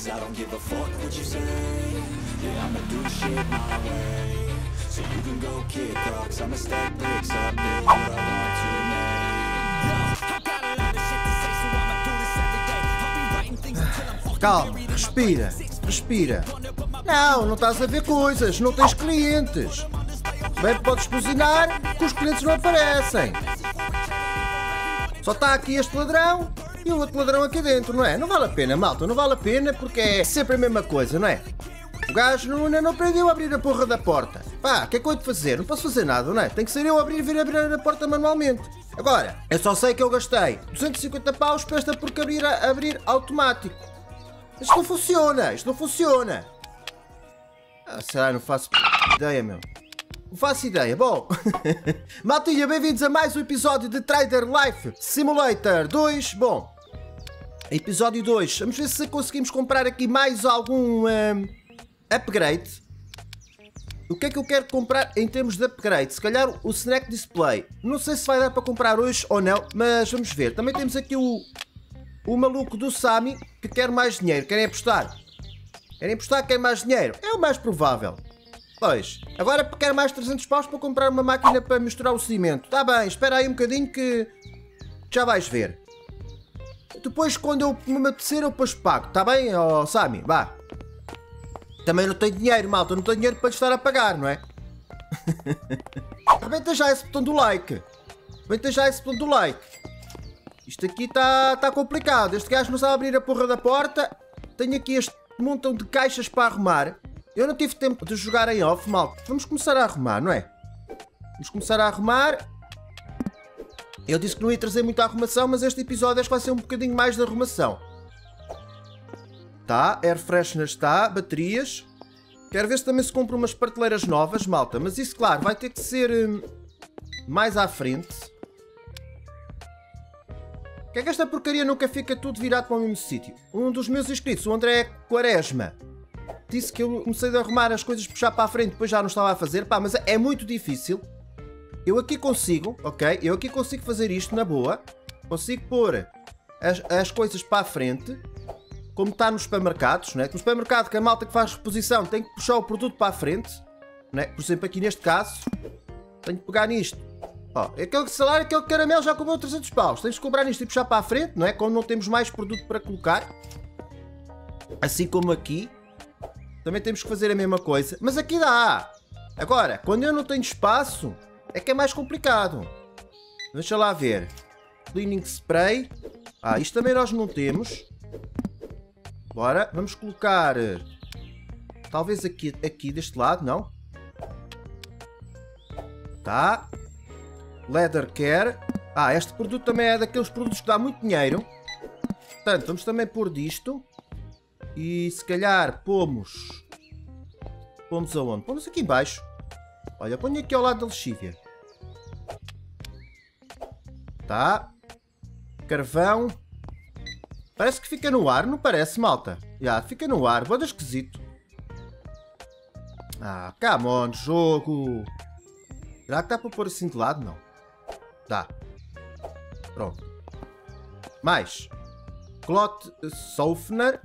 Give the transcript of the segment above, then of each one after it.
'cause I don't give a fuck what you say. Yeah, I'ma do shit my way. So you can go kick rocks, I'ma stack bricks up, build what I want to make. Yo, I got a lot of shit to say, so I'ma do this every day. I'll be writing things until I'm fucking Calma, respira, respira. Não, não estás a ver coisas, não tens clientes. Bem, podes buzinar que os clientes não aparecem. Só está aqui este ladrão e o outro ladrão aqui dentro, não é? Não vale a pena, malta, não vale a pena porque é sempre a mesma coisa, não é? O gajo ainda não aprendeu a abrir a porra da porta. Pá, o que é que eu hei de fazer? Não posso fazer nada, não é? Tem que ser eu a vir abrir a porta manualmente. Agora, eu só sei que eu gastei 250 paus para esta porcaria abrir automático. Isto não funciona, isto não funciona. Ah, será? Não faço ideia, meu. Não faço ideia. Bom, maltinha, bem-vindos a mais um episódio de Trader Life Simulator 2. Bom, episódio 2. Vamos ver se conseguimos comprar aqui mais algum upgrade. O que é que eu quero comprar em termos de upgrade? Se calhar o Snack Display. Não sei se vai dar para comprar hoje ou não, mas vamos ver. Também temos aqui o maluco do Sami que quer mais dinheiro. Querem apostar? Querem apostar que quer mais dinheiro? É o mais provável. Pois, agora quero mais 300 paus para comprar uma máquina para misturar o cimento. Está bem, espera aí um bocadinho que já vais ver. Depois, quando eu me apetecer, eu depois pago. Está bem, oh, Sami? Vá. Também não tenho dinheiro, malta. Não tenho dinheiro para lhe estar a pagar, não é? Rebenta já esse botão do like. Rebenta já esse botão do like. Isto aqui está complicado. Este gajo não sabe abrir a porra da porta. Tenho aqui este montão de caixas para arrumar. Eu não tive tempo de jogar em off, malta. Vamos começar a arrumar, não é? Vamos começar a arrumar. Eu disse que não ia trazer muita arrumação, mas este episódio acho que vai ser um bocadinho mais de arrumação. Tá, air freshener está, baterias. Quero ver se também se compra umas prateleiras novas, malta. Mas isso, claro, vai ter que ser mais à frente. Que é que esta porcaria nunca fica tudo virado para o mesmo sítio? Um dos meus inscritos, o André Quaresma, disse que eu comecei a arrumar as coisas, puxar para a frente, depois já não estava a fazer. Pá, mas é muito difícil. Eu aqui consigo, ok? Eu aqui consigo fazer isto na boa. Consigo pôr as coisas para a frente. Como está nos supermercados, né? No supermercado, que a malta que faz reposição tem que puxar o produto para a frente, né? Por exemplo, aqui neste caso, tenho que pegar nisto. Ó, aquele salário, aquele caramelo já cobrou 300 paus. Tens que comprar nisto e puxar para a frente, não é? Quando não temos mais produto para colocar. Assim como aqui. Também temos que fazer a mesma coisa. Mas aqui dá. Agora, quando eu não tenho espaço, é que é mais complicado. Deixa lá ver. Cleaning spray. Ah, isto também nós não temos. Bora, vamos colocar talvez aqui deste lado, não? Tá. Leather care. Ah, este produto também é daqueles produtos que dá muito dinheiro. Portanto, vamos também pôr disto. E se calhar pomos aonde? Pomos aqui em baixo. Olha, ponho aqui ao lado da lexívia. Tá. Carvão. Parece que fica no ar, não parece, malta? Já, fica no ar, boda esquisito. Ah, come on, jogo. Será que dá para pôr assim de lado? Não. Dá. Pronto. Mais. Cloth softener.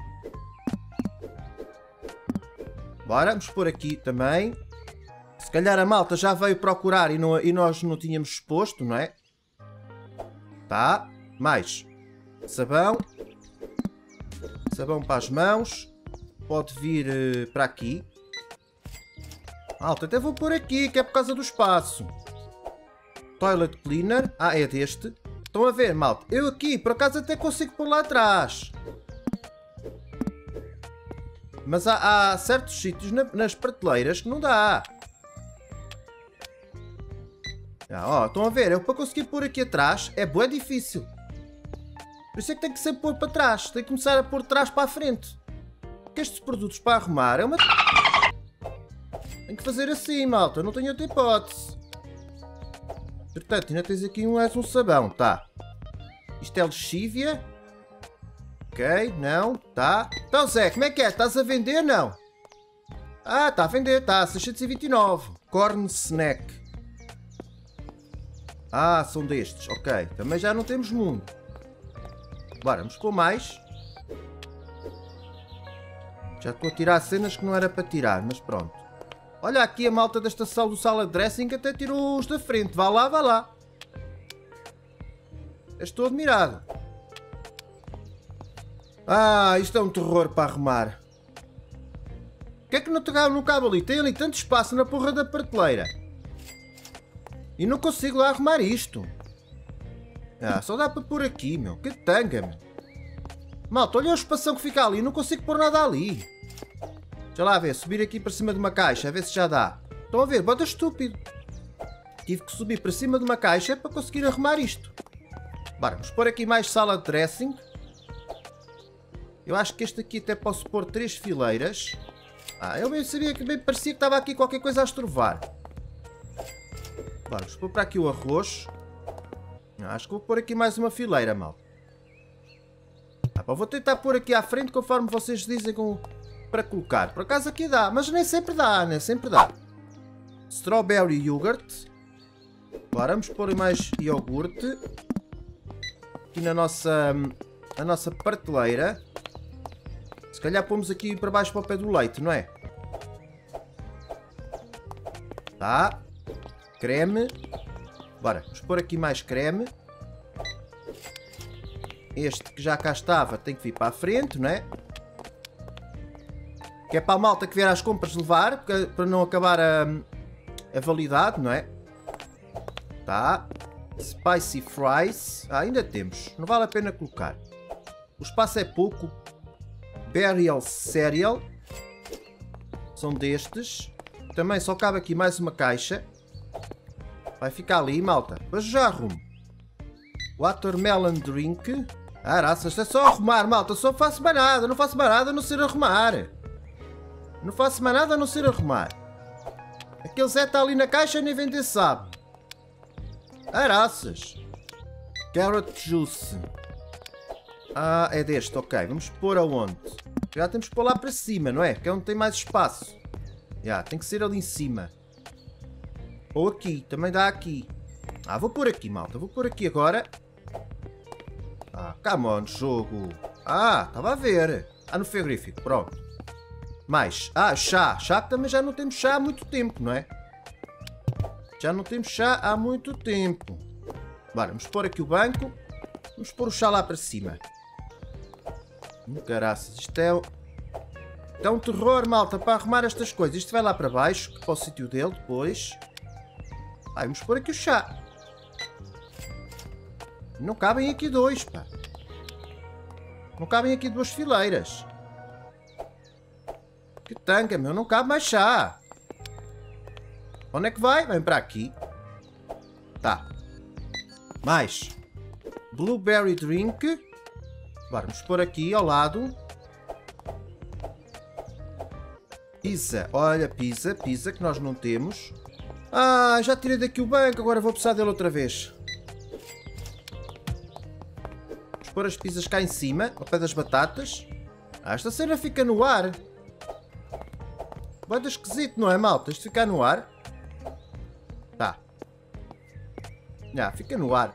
Bora, vamos pôr aqui também. Se calhar a malta já veio procurar e nós não tínhamos exposto, não é? Tá. Mais. Sabão. Sabão para as mãos. Pode vir para aqui. Alto, até vou pôr aqui, que é por causa do espaço. Toilet cleaner. Ah, é deste. Estão a ver, malta? Eu aqui, por acaso, até consigo pôr lá atrás. Mas há certos sítios nas prateleiras que não dá. Ah, ó, estão a ver? Eu para conseguir pôr aqui atrás é bué difícil. Por isso é que tem que sempre pôr para trás. Tem que começar a pôr de trás para a frente. Porque estes produtos para arrumar é uma... Tem que fazer assim, malta. Não tenho outra hipótese. Portanto, ainda tens aqui mais um sabão. Tá. Isto é lexívia. Ok, não. Tá. Então, Zé, como é que é? Estás a vender, não? Ah, está a vender. Tá. 629. Corn snack. Ah, são destes. Ok. Também já não temos mundo. Bora, vamos pôr mais. Já estou a tirar cenas que não era para tirar, mas pronto. Olha aqui a malta da estação do salad dressing até tirou os da frente. Vá lá, vá lá. Estou admirado. Ah, isto é um terror para arrumar. O que é que não cabe ali? Tem ali tanto espaço na porra da prateleira. E não consigo lá arrumar isto. Ah, só dá para pôr aqui, meu. Que tanga, meu. Malta, olha o espação que fica ali. Não consigo pôr nada ali. Deixa lá ver. Subir aqui para cima de uma caixa. A ver se já dá. Estão a ver? Bota estúpido. Tive que subir para cima de uma caixa para conseguir arrumar isto. Bora, vamos pôr aqui mais salad dressing. Eu acho que este aqui até posso pôr 3 fileiras. Ah, eu bem sabia que bem parecia que estava aqui qualquer coisa a estrovar. Bora, vamos pôr para aqui o arroz. Acho que vou pôr aqui mais uma fileira, mal. Vou tentar pôr aqui à frente conforme vocês dizem para colocar. Por acaso aqui dá, mas nem sempre dá, nem sempre dá. Strawberry yogurt. Agora vamos pôr mais iogurte. Aqui na nossa prateleira. Se calhar pomos aqui para baixo para o pé do leite, não é? Tá. Creme. Bora, vamos pôr aqui mais creme. Este que já cá estava tem que vir para a frente, não é? Que é para a malta que vier às compras levar, para não acabar a validade, não é? Tá. Spicy fries. Ah, ainda temos. Não vale a pena colocar. O espaço é pouco. Burial cereal. São destes. Também só cabe aqui mais uma caixa. Vai ficar ali, malta. Mas já arrumo. Watermelon drink. Ah, raças, é só arrumar, malta. Só faço mais nada. Não faço mais nada a não ser arrumar. Não faço mais nada a não ser arrumar. Aquele Zé está ali na caixa e nem vender sabe. Ah, raças. Carrot juice. Ah, é deste, ok. Vamos pôr aonde? Já temos que pôr lá para cima, não é? Que é onde tem mais espaço. Já, tem que ser ali em cima. Ou aqui, também dá aqui. Ah, vou pôr aqui, malta. Vou pôr aqui agora. Ah, come on, jogo. Ah, estava a ver. Ah, no frigorífico, pronto. Mais. Ah, chá. Chá que também já não temos chá há muito tempo, não é? Já não temos chá há muito tempo. Bora, vamos pôr aqui o banco. Vamos pôr o chá lá para cima. Caraças, isto é um terror, malta, para arrumar estas coisas. Isto vai lá para baixo, para o sítio dele depois. Ah, vamos pôr aqui o chá. Não cabem aqui dois, pá. Não cabem aqui duas fileiras. Que tanga, meu. Não cabe mais chá. Onde é que vai? Vem para aqui. Tá. Mais. Blueberry drink. Bora, vamos pôr aqui ao lado. Pizza. Olha, pizza. Pizza que nós não temos. Ah, já tirei daqui o banco. Agora vou precisar dele outra vez. Vamos pôr as pizzas cá em cima. Ao pé das batatas. Ah, esta cena fica no ar. Vai dar esquisito, não é, malta? Isto ficar no ar. Tá. Já, fica no ar.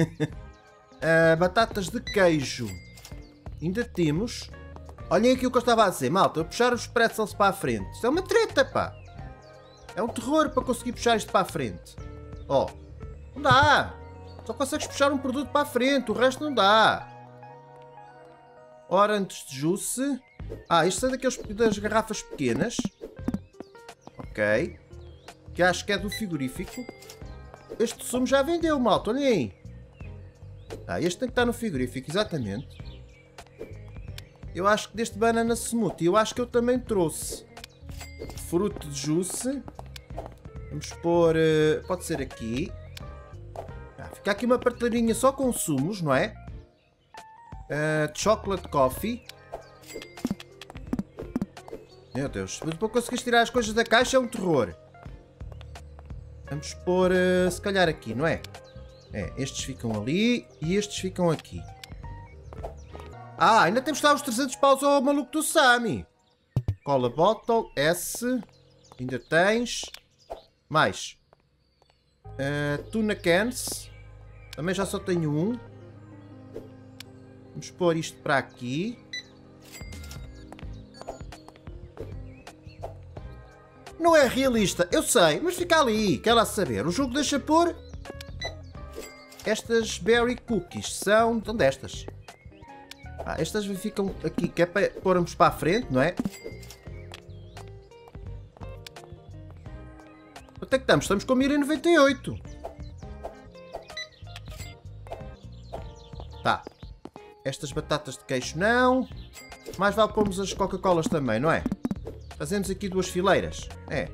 Batatas de queijo. Ainda temos. Olhem aqui o que eu estava a dizer, malta. Eu puxar os pretzels para a frente. Isto é uma treta, pá. É um terror para conseguir puxar isto para a frente. Ó. Não dá. Só consegues puxar um produto para a frente. O resto não dá. Orange juice. Ah, isto é das garrafas pequenas. Ok. Que acho que é do frigorífico. Este sumo já vendeu, malta. Olhem aí. Ah, este tem que estar no frigorífico, exatamente. Eu acho que deste banana smoothie, eu acho que eu também trouxe. Fruto de juice. Vamos pôr... pode ser aqui. Ah, fica aqui uma prateleirinha só com sumos, não é? Chocolate coffee. Meu Deus, mas para conseguir tirar as coisas da caixa é um terror. Vamos pôr, se calhar aqui, não é? É, estes ficam ali e estes ficam aqui. Ah, ainda temos que dar os 300 paus ao maluco do Sami. Cola bottle, S. Ainda tens. Mais. Tuna cans. Também já só tenho um. Vamos pôr isto para aqui. Não é realista, eu sei, mas fica ali, quer lá saber. O jogo deixa pôr... Estas berry cookies são... São destas. Estas ficam aqui, que é para pormos para a frente, não é? Quanto é que estamos? Estamos com 1098. Tá. Estas batatas de queijo não. Mais vale pormos as Coca-Colas também, não é? Fazemos aqui 2 fileiras. É.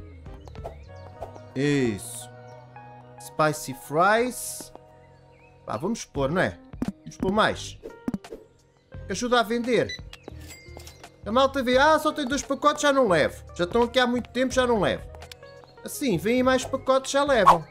Isso. Spicy fries. Vamos pôr, não é? Vamos pôr mais. Ajuda a vender. A malta vê, só tem 2 pacotes, já não levo. Já estão aqui há muito tempo, já não levo. Assim, vêm mais pacotes, já levam.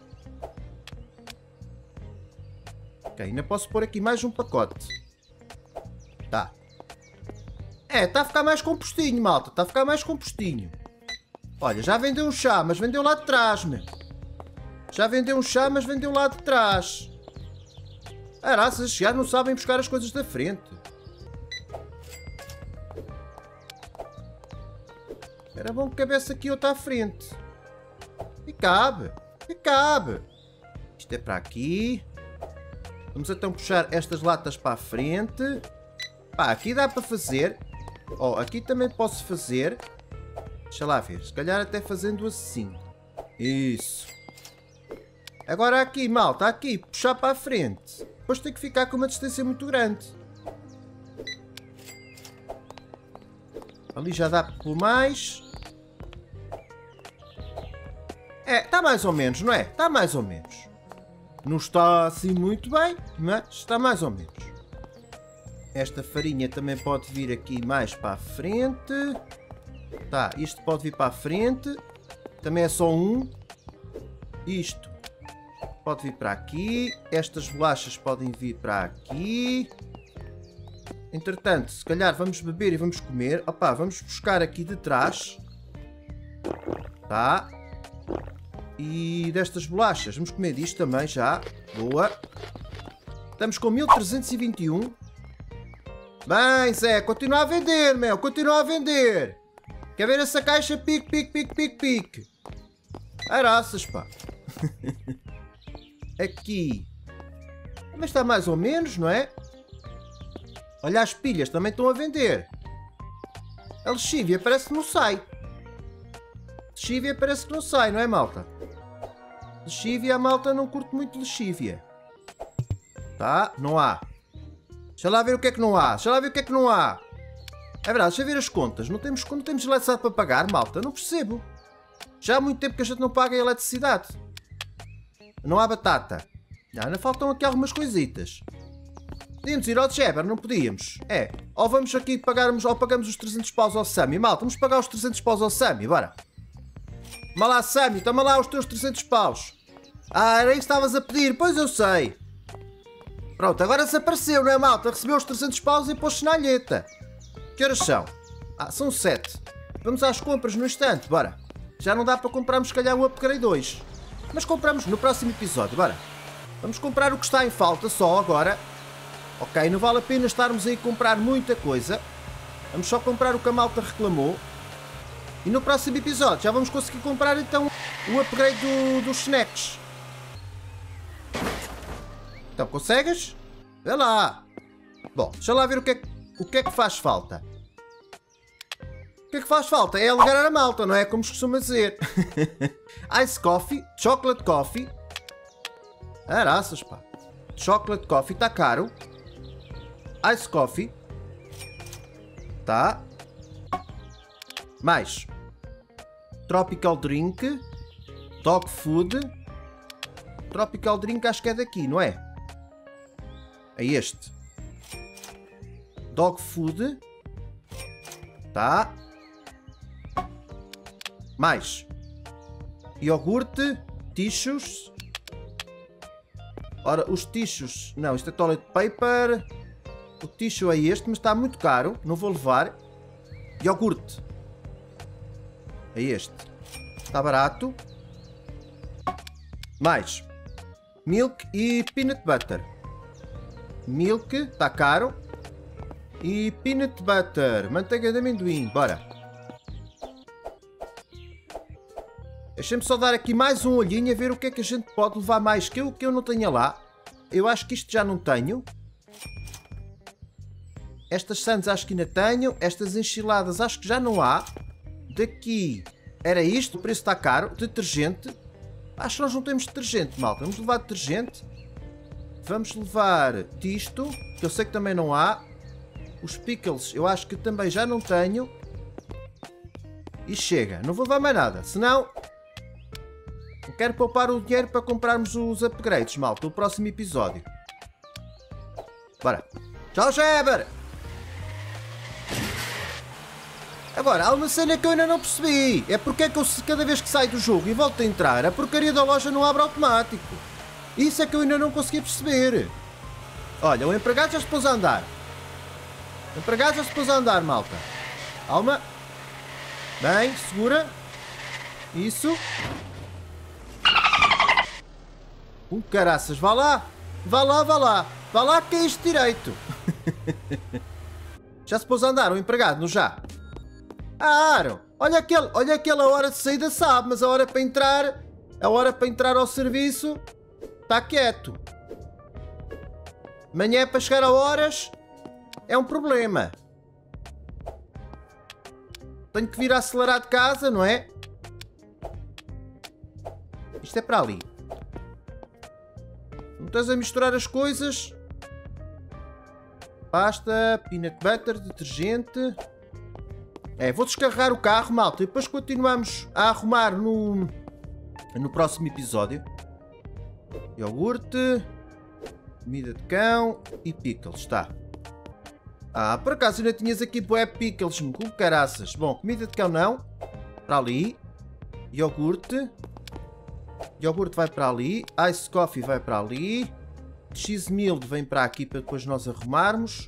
Ok, ainda posso pôr aqui mais um pacote. Tá. Está a ficar mais compostinho, malta. Está a ficar mais compostinho. Olha, já vendeu um chá, mas vendeu lá de trás, meu. Já vendeu um chá, mas vendeu lá de trás. Araças, já não sabem buscar as coisas da frente. Era bom que cabesse aqui outra à frente. E cabe. E cabe. Isto é para aqui. Vamos então puxar estas latas para a frente. Aqui dá para fazer. Aqui também posso fazer. Deixa lá ver. Se calhar até fazendo assim. Isso. Agora aqui, malta. Aqui. Puxar para a frente. Depois tem que ficar com uma distância muito grande. Ali já dá para pôr mais. Está mais ou menos, não é? Está mais ou menos. Não está assim muito bem, mas está mais ou menos. Esta farinha também pode vir aqui mais para a frente. Tá, isto pode vir para a frente. Também é só um. Isto pode vir para aqui. Estas bolachas podem vir para aqui. Entretanto, se calhar vamos beber e vamos comer. Vamos buscar aqui de trás. Tá. E destas bolachas, vamos comer disto também já. Boa. Estamos com 1321. Bem, Zé, continua a vender, meu. Continua a vender. Quer ver essa caixa? Pique, pique, pique, pique, pique. Araças, pá. Aqui. Mas está mais ou menos, não é? Olha, as pilhas também estão a vender. A lexívia parece que não sai. Lexívia parece que não sai, não é, malta? Lexívia, a malta não curte muito lexívia. Tá? Não há. Deixa lá ver o que é que não há. Deixa lá ver o que é que não há. É verdade, deixa ver as contas. Não temos eletricidade para pagar, malta? Não percebo. Já há muito tempo que a gente não paga a eletricidade. Não há batata. Ainda faltam aqui algumas coisitas. Podíamos ir ao Jabber, não podíamos? Ou vamos aqui pagarmos, ou pagamos os 300 paus ao Sammy. Malta, vamos pagar os 300 paus ao Sammy, bora. Toma lá, Sammy, toma lá os teus 300 paus. Era isso que estavas a pedir, pois eu sei. Pronto, agora se apareceu, não é, malta? Recebeu os 300 paus e pôs-se na alheta. Que horas são? São 7. Vamos às compras no instante, bora. Já não dá para comprarmos, se calhar, o Upgrade 2. Mas compramos no próximo episódio, bora. Vamos comprar o que está em falta só agora. Ok, não vale a pena estarmos aí a comprar muita coisa. Vamos só comprar o que a malta reclamou. E no próximo episódio já vamos conseguir comprar então o upgrade dos snacks. Então, consegues? Vê lá. Bom, deixa lá ver o que é que faz falta. O que é que faz falta? É alegrar a malta, não é? Como se costuma dizer. Ice coffee, chocolate coffee. Araças, pá. Chocolate coffee está caro. Ice coffee. Tá. Mais. Tropical drink. Dog food. Tropical drink acho que é daqui, não é? É este. Dog food. Tá. Mais. Iogurte. Tissues. Ora, os tissues... Não, isto é toilet paper. O tissue é este, mas está muito caro. Não vou levar. Iogurte. É este. Está barato. Mais. Milk e peanut butter. Milk, está caro. E peanut butter. Manteiga de amendoim. Bora. Deixa-me só dar aqui mais um olhinho a ver o que é que a gente pode levar mais que eu não tenha lá. Eu acho que isto já não tenho. Estas sandes acho que ainda tenho. Estas enchiladas acho que já não há. Daqui era isto. O preço está caro. Detergente. Acho que nós não temos detergente, malta. Vamos levar detergente. Vamos levar disto, que eu sei que também não há. Os pickles eu acho que também já não tenho. E chega. Não vou levar mais nada. Senão... eu quero poupar o dinheiro para comprarmos os upgrades, malta. O próximo episódio. Bora. Tchau, Sheber! Agora, há uma cena que eu ainda não percebi. É porque é que eu, cada vez que saio do jogo e volto a entrar, a porcaria da loja não abre automático. Isso é que eu ainda não consegui perceber. Olha, o empregado já se pôs a andar. O empregado já se pôs a andar, malta. Calma. Bem, segura. Isso. Caraças, vá lá. Vá lá, vá lá. Vá lá que é isto direito. Já se pôs a andar o empregado, não já? Aaron, olha aquela hora de saída sabe, mas a hora para entrar ao serviço está quieto. Amanhã é para chegar a horas é um problema. Tenho que vir a acelerar de casa, não é? Isto é para ali. Não estás a misturar as coisas. Pasta, peanut butter, detergente. Vou descarregar o carro, malta, e depois continuamos a arrumar no próximo episódio. Iogurte, comida de cão e pickles, tá. Por acaso ainda tinhas aqui bué pickles, com caraças. Bom, comida de cão não. Para ali. Iogurte. Iogurte vai para ali. Ice coffee vai para ali. Cheese milk vem para aqui para depois nós arrumarmos.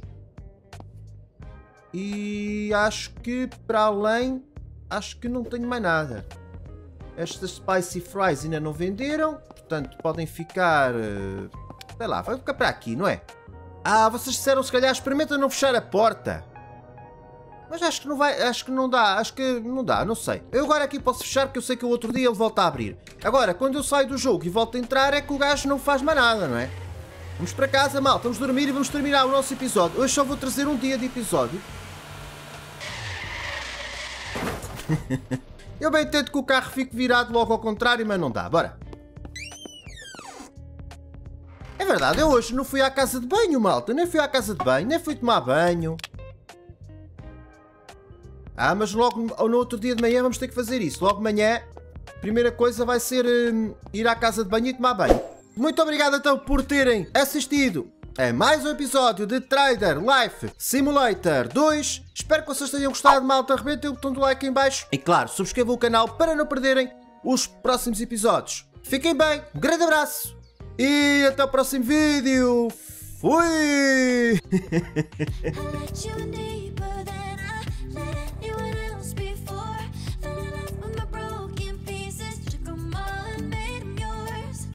E acho que para além, acho que não tenho mais nada. Estas spicy fries ainda não venderam, portanto podem ficar, sei lá, vai ficar para aqui, não é? Vocês disseram se calhar experimenta não fechar a porta. Mas acho que não vai, acho que não dá, não sei. Eu agora aqui posso fechar porque eu sei que o outro dia ele volta a abrir. Agora, quando eu saio do jogo e volto a entrar é que o gajo não faz mais nada, não é? Vamos para casa, malta, vamos dormir e vamos terminar o nosso episódio. Hoje só vou trazer um dia de episódio. Eu bem tento que o carro fique virado logo ao contrário, mas não dá. Bora. É verdade, eu hoje não fui à casa de banho, malta. Nem fui à casa de banho, nem fui tomar banho. Mas logo no outro dia de manhã vamos ter que fazer isso. Logo de manhã, a primeira coisa vai ser ir à casa de banho e tomar banho. Muito obrigado então por terem assistido a mais um episódio de Trader Life Simulator 2. Espero que vocês tenham gostado, malta. Arrebentem o botão do like em baixo. E claro, subscrevam o canal para não perderem os próximos episódios. Fiquem bem, um grande abraço e até o próximo vídeo. Fui!